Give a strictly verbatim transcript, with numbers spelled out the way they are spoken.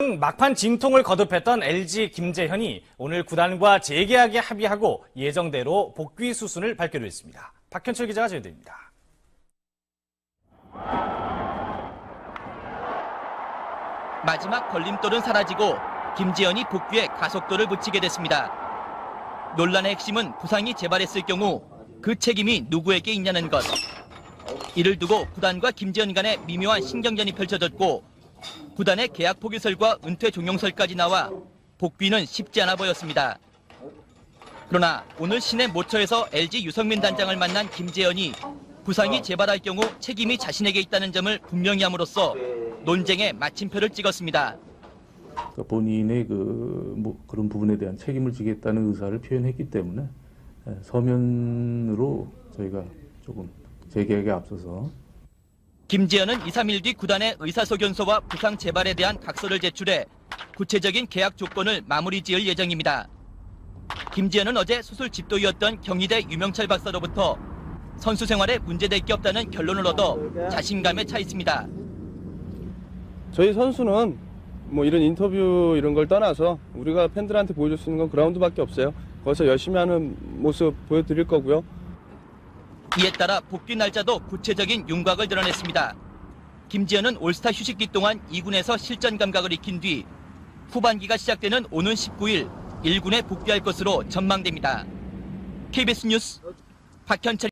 막판 진통을 거듭했던 엘지 김재현이 오늘 구단과 재계약에 합의하고 예정대로 복귀 수순을 밟기로 했습니다. 박현철 기자가 전해드립니다. 마지막 걸림돌은 사라지고 김재현이 복귀에 가속도를 붙이게 됐습니다. 논란의 핵심은 부상이 재발했을 경우 그 책임이 누구에게 있냐는 것. 이를 두고 구단과 김재현 간의 미묘한 신경전이 펼쳐졌고 구단의 계약 포기설과 은퇴 종용설까지 나와 복귀는 쉽지 않아 보였습니다. 그러나 오늘 시내 모처에서 엘지 유성민 단장을 만난 김재현이 부상이 재발할 경우 책임이 자신에게 있다는 점을 분명히 함으로써 논쟁에 마침표를 찍었습니다. 본인의 그, 뭐 그런 부분에 대한 책임을 지겠다는 의사를 표현했기 때문에 서면으로 저희가 조금 재계약에 앞서서 김재현은 이, 삼 일 뒤 구단의 의사소견서와 부상 재발에 대한 각서를 제출해 구체적인 계약 조건을 마무리 지을 예정입니다. 김재현은 어제 수술 집도이었던 경희대 유명철 박사로부터 선수 생활에 문제될 게 없다는 결론을 얻어 자신감에 차 있습니다. 저희 선수는 뭐 이런 인터뷰 이런 걸 떠나서 우리가 팬들한테 보여줄 수 있는 건 그라운드밖에 없어요. 거기서 열심히 하는 모습 보여드릴 거고요. 이에 따라 복귀 날짜도 구체적인 윤곽을 드러냈습니다. 김재현은 올스타 휴식기 동안 이 군에서 실전 감각을 익힌 뒤 후반기가 시작되는 오는 십구 일 일 군에 복귀할 것으로 전망됩니다. 케이비에스 뉴스 박현철